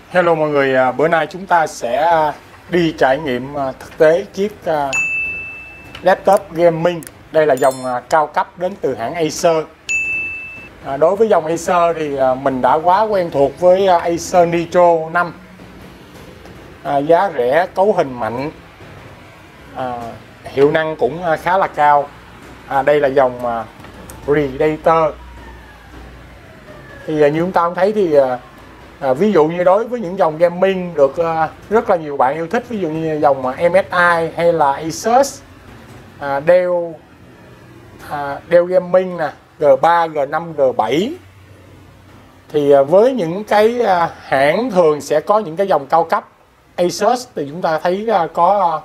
Hello mọi người, bữa nay chúng ta sẽ đi trải nghiệm thực tế chiếc laptop gaming. Đây là dòng cao cấp đến từ hãng Acer. Đối với dòng Acer thì mình đã quá quen thuộc với Acer Nitro 5. Giá rẻ, cấu hình mạnh, hiệu năng cũng khá là cao. Đây là dòng Predator. Thì như chúng ta cũng thấy thì ví dụ như đối với những dòng gaming được rất là nhiều bạn yêu thích, ví dụ như dòng MSI hay là Asus, Dell Gaming nè, G3, G5, G7, thì với những cái hãng thường sẽ có những cái dòng cao cấp. Asus thì chúng ta thấy có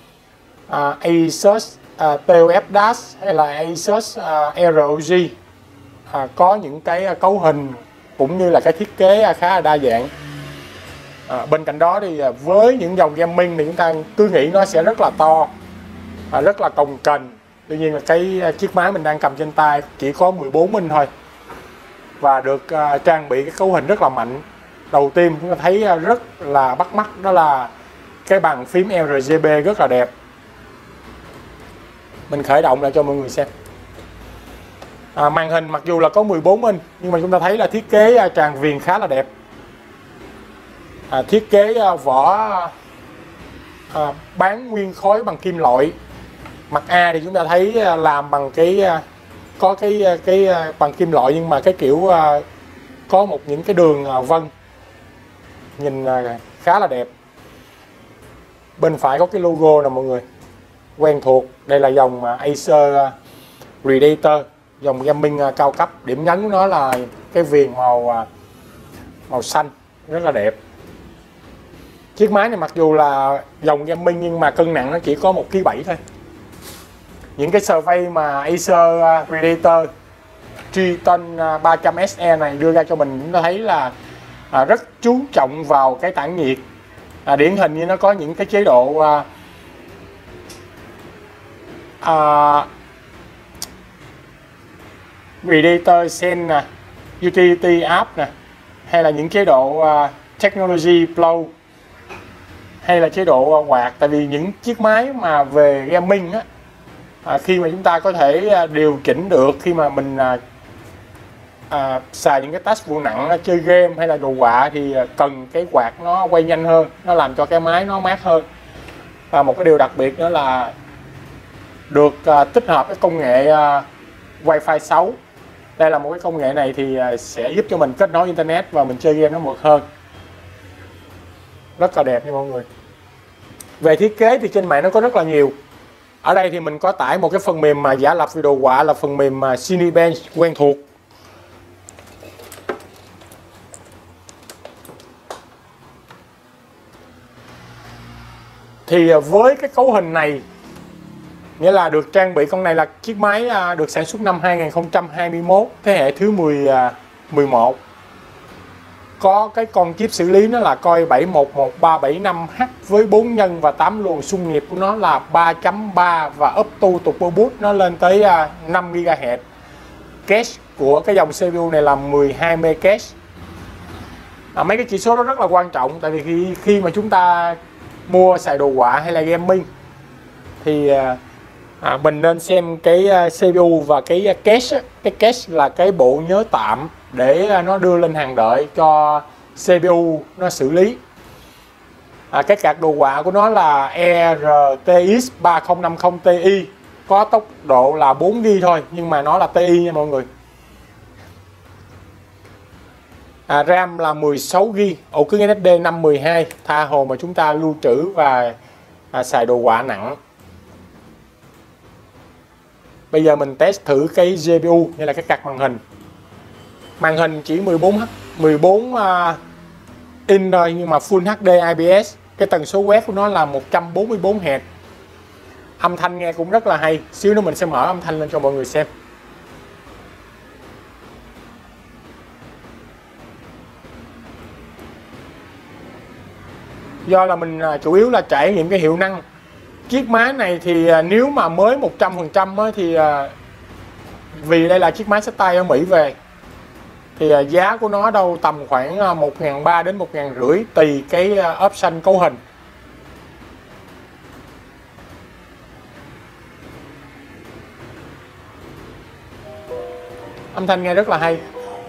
Asus TOF Dash hay là Asus ROG, có những cái cấu hình cũng như là cái thiết kế khá là đa dạng. Bên cạnh đó thì với những dòng gaming thì chúng ta cứ nghĩ nó sẽ rất là to, rất là cồng kềnh. Tuy nhiên là cái chiếc máy mình đang cầm trên tay chỉ có 14 inch thôi và được trang bị cái cấu hình rất là mạnh. Đầu tiên chúng ta thấy rất là bắt mắt, đó là cái bàn phím RGB rất là đẹp. Mình khởi động lại cho mọi người xem. Màn hình mặc dù là có 14 inch nhưng mà chúng ta thấy là thiết kế tràn viền khá là đẹp. Thiết kế vỏ bán nguyên khối bằng kim loại. Mặt A thì chúng ta thấy làm bằng có cái bằng kim loại, nhưng mà cái kiểu có những cái đường vân nhìn khá là đẹp. Bên phải có cái logo nè mọi người, quen thuộc. Đây là dòng Acer Predator, dòng gaming cao cấp. Điểm nhấn của nó là cái viền màu xanh rất là đẹp. Chiếc máy này mặc dù là dòng gaming nhưng mà cân nặng nó chỉ có 1,7 kg thôi. Những cái survey mà Acer Predator Triton 300 SE này đưa ra cho mình, chúng ta thấy là rất chú trọng vào cái tản nhiệt. Điển hình như nó có những cái chế độ Predator Zen nè, Utility App nè, hay là những chế độ Technology Flow, hay là chế độ quạt. Tại vì những chiếc máy mà về gaming á, khi mà chúng ta có thể điều chỉnh được khi mà mình xài những cái task vụ nặng, chơi game hay là đồ họa, thì cần cái quạt nó quay nhanh hơn, nó làm cho cái máy nó mát hơn. Và một cái điều đặc biệt nữa là được tích hợp cái công nghệ Wi-Fi 6. Đây là một cái công nghệ này thì sẽ giúp cho mình kết nối internet và mình chơi game nó mượt hơn. Rất là đẹp nha mọi người. Về thiết kế thì trên mạng nó có rất là nhiều. Ở đây thì mình có tải một cái phần mềm mà giả lập video họa, là phần mềm Cinebench quen thuộc. Thì với cái cấu hình này, nghĩa là được trang bị, con này là chiếc máy được sản xuất năm 2021, thế hệ thứ 11. Có cái con chip xử lý nó là Core i7-11375H với 4 nhân và 8 luồng. Xung nhịp của nó là 3.3 và Opto Turbo Boost nó lên tới 5 GHz. Cache của cái dòng CPU này là 12 MB cache. Mấy cái chỉ số đó rất là quan trọng, tại vì khi mà chúng ta mua xài đồ họa hay là gaming thì mình nên xem cái CPU và cái cache. Cái cache là cái bộ nhớ tạm để nó đưa lên hàng đợi cho CPU nó xử lý. Cái card đồ họa của nó là RTX 3050 Ti, có tốc độ là 4GB thôi, nhưng mà nó là Ti nha mọi người. RAM là 16GB, ổ cứng SSD 512, tha hồ mà chúng ta lưu trữ và xài đồ họa nặng. Bây giờ mình test thử cái GPU như là cái card màn hình. Màn hình chỉ 14 inch thôi, nhưng mà Full HD IPS. Cái tần số quét của nó là 144 Hz. Âm thanh nghe cũng rất là hay. Xíu nữa mình sẽ mở âm thanh lên cho mọi người xem. Do là mình chủ yếu là trải nghiệm cái hiệu năng. Chiếc máy này thì nếu mà mới 100% thì vì đây là chiếc máy xách tay ở Mỹ về, Thì giá của nó đâu tầm khoảng 1.300 đến 1.500 tùy cái option cấu hình. Âm thanh nghe rất là hay.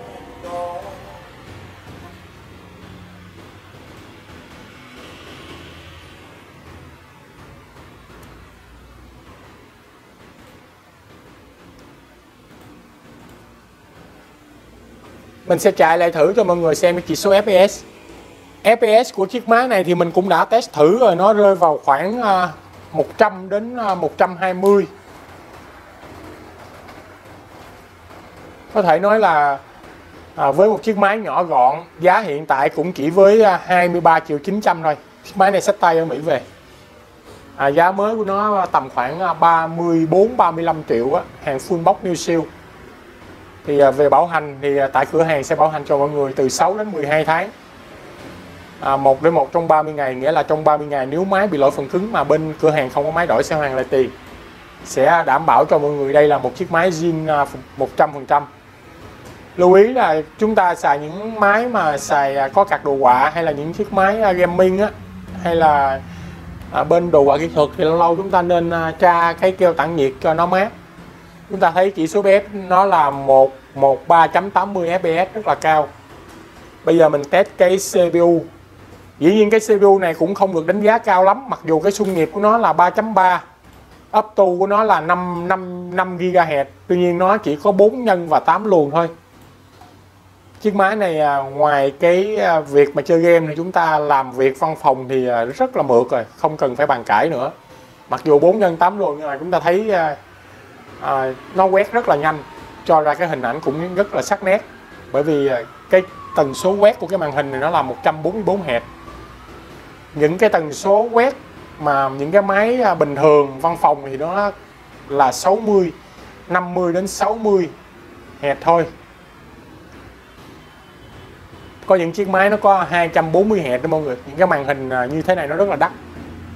Mình sẽ chạy lại thử cho mọi người xem cái chỉ số FPS. FPS của chiếc máy này thì mình cũng đã test thử rồi, nó rơi vào khoảng 100 đến 120. Có thể nói là với một chiếc máy nhỏ gọn, giá hiện tại cũng chỉ với 23.900.000 thôi. Chiếc máy này xách tay ở Mỹ về. Giá mới của nó tầm khoảng 34-35 triệu á, hàng full box new siêu. Thì về bảo hành thì tại cửa hàng sẽ bảo hành cho mọi người từ 6 đến 12 tháng. 1 đến 1 trong 30 ngày, nghĩa là trong 30 ngày nếu máy bị lỗi phần cứng mà bên cửa hàng không có máy đổi sẽ hoàn lại tiền. Sẽ đảm bảo cho mọi người đây là một chiếc máy zin 100%. Lưu ý là chúng ta xài những máy mà xài có card đồ họa hay là những chiếc máy gaming á, hay là bên đồ họa kỹ thuật thì lâu lâu chúng ta nên tra cái keo tản nhiệt cho nó mát. Chúng ta thấy chỉ số FPS nó là 113.80 FPS rất là cao. Bây giờ mình test cái CPU. Dĩ nhiên cái CPU này cũng không được đánh giá cao lắm, mặc dù cái xung nhịp của nó là 3.3, up to của nó là 5 GHz, tuy nhiên nó chỉ có 4 nhân và 8 luồng thôi. Chiếc máy này ngoài cái việc mà chơi game thì chúng ta làm việc văn phòng thì rất là mượt rồi, không cần phải bàn cãi nữa. Mặc dù 4 nhân 8 luồng nhưng mà chúng ta thấy nó quét rất là nhanh, cho ra cái hình ảnh cũng rất là sắc nét. Bởi vì cái tần số quét của cái màn hình này nó là 144 Hz. Những cái tần số quét mà những cái máy bình thường văn phòng thì nó là 50 đến 60 Hz thôi. Có những chiếc máy nó có 240 Hz đó mọi người. Những cái màn hình như thế này nó rất là đắt.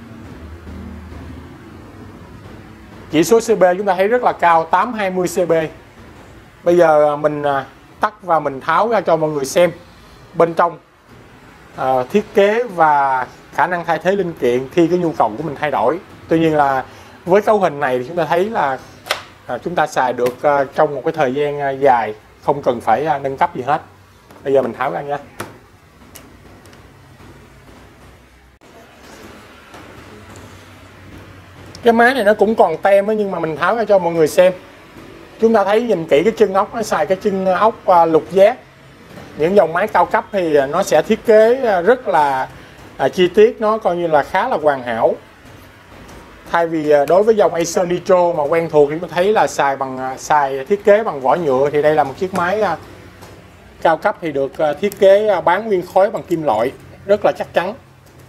Chỉ số CP chúng ta thấy rất là cao, 820 CP. Bây giờ mình tắt và mình tháo ra cho mọi người xem bên trong thiết kế và khả năng thay thế linh kiện khi cái nhu cầu của mình thay đổi. Tuy nhiên là với cấu hình này thì chúng ta thấy là chúng ta xài được trong một cái thời gian dài, không cần phải nâng cấp gì hết. Bây giờ mình tháo ra nha. Cái máy này nó cũng còn tem ấy, nhưng mà mình tháo ra cho mọi người xem. Chúng ta thấy nhìn kỹ cái chân ốc, nó xài cái chân ốc lục giác. Những dòng máy cao cấp thì nó sẽ thiết kế rất là chi tiết, nó coi như là khá là hoàn hảo. Thay vì đối với dòng Acer Nitro mà quen thuộc thì chúng ta thấy là xài thiết kế bằng vỏ nhựa, thì đây là một chiếc máy cao cấp thì được thiết kế bán nguyên khối bằng kim loại, rất là chắc chắn.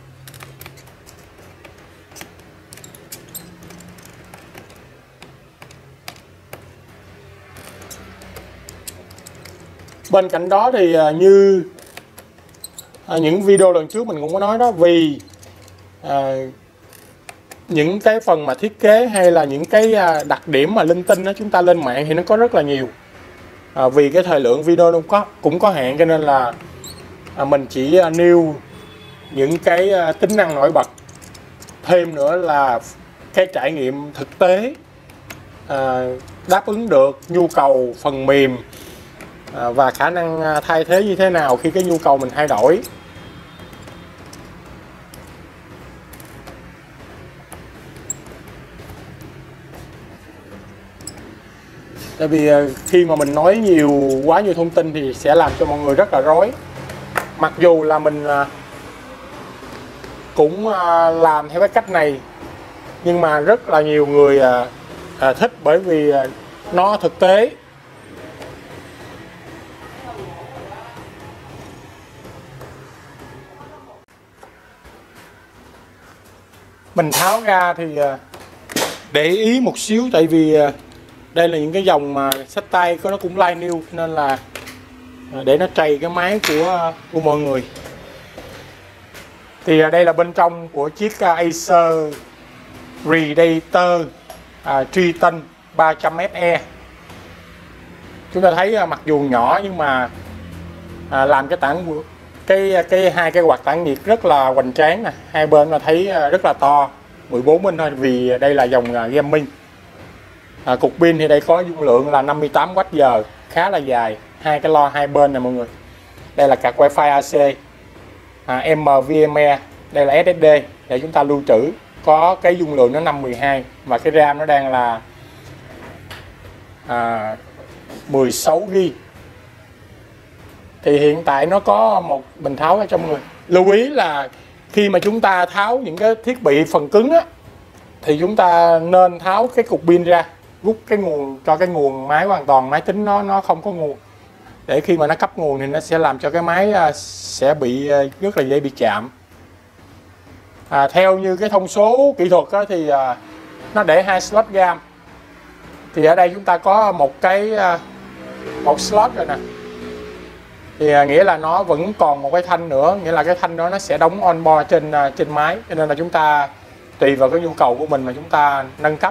Bên cạnh đó thì như những video lần trước mình cũng có nói đó, vì những cái phần mà thiết kế hay là những cái đặc điểm mà linh tinh đó chúng ta lên mạng thì nó có rất là nhiều. Vì cái thời lượng video nó cũng có hạn, cho nên là mình chỉ nêu những cái tính năng nổi bật. Thêm nữa là cái trải nghiệm thực tế đáp ứng được nhu cầu phần mềm và khả năng thay thế như thế nào khi cái nhu cầu mình thay đổi. Tại vì khi mà mình nói quá nhiều thông tin thì sẽ làm cho mọi người rất là rối. Mặc dù là mình cũng làm theo cái cách này, nhưng mà rất là nhiều người thích, bởi vì nó thực tế. Mình tháo ra thì để ý một xíu, tại vì đây là những cái dòng mà xách tay nó cũng like new, nên là để nó trầy cái máy của mọi người. Thì đây là bên trong của chiếc Acer Predator Triton 300 SE. Chúng ta thấy mặc dù nhỏ nhưng mà làm cái hai cái quạt tản nhiệt rất là hoành tráng nè, hai bên là thấy rất là to, 14 inch thôi, vì đây là dòng gaming. Cục pin thì đây có dung lượng là 58Wh, khá là dài, hai cái lo hai bên nè mọi người. Đây là card Wi-Fi AC, NVMe, đây là SSD để chúng ta lưu trữ, có cái dung lượng nó 512 và cái RAM nó đang là 16GB. Thì hiện tại nó có một bình tháo ở trong người. Lưu ý là khi mà chúng ta tháo những cái thiết bị phần cứng á, thì chúng ta nên tháo cái cục pin ra, rút cái nguồn, cho cái nguồn máy hoàn toàn, máy tính nó không có nguồn, để khi mà nó cấp nguồn thì nó sẽ làm cho cái máy sẽ bị rất là dễ bị chạm. Theo như cái thông số kỹ thuật á, thì nó để 2 slot RAM, thì ở đây chúng ta có một slot rồi nè, thì nghĩa là nó vẫn còn một cái thanh nữa, nghĩa là cái thanh đó nó sẽ đóng onboard trên máy, cho nên là chúng ta tùy vào cái nhu cầu của mình mà chúng ta nâng cấp.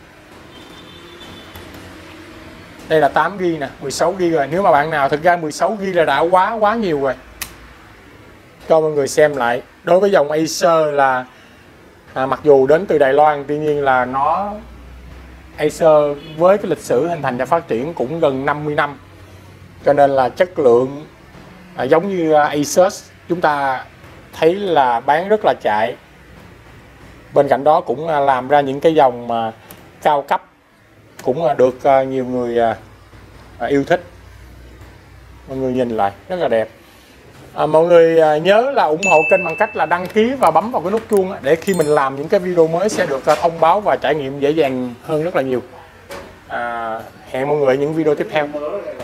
Đây là 8GB nè, 16GB rồi. Nếu mà bạn nào, thực ra 16GB là đã quá nhiều rồi. Cho mọi người xem lại. Đối với dòng Acer là mặc dù đến từ Đài Loan, tuy nhiên là Acer với cái lịch sử hình thành và phát triển cũng gần 50 năm, cho nên là chất lượng giống như Asus chúng ta thấy là bán rất là chạy. Bên cạnh đó cũng làm ra những cái dòng mà cao cấp cũng được nhiều người yêu thích. Mọi người nhìn lại rất là đẹp. Mọi người nhớ là ủng hộ kênh bằng cách là đăng ký và bấm vào cái nút chuông để khi mình làm những cái video mới sẽ được thông báo và trải nghiệm dễ dàng hơn rất là nhiều. Hẹn mọi người những video tiếp theo.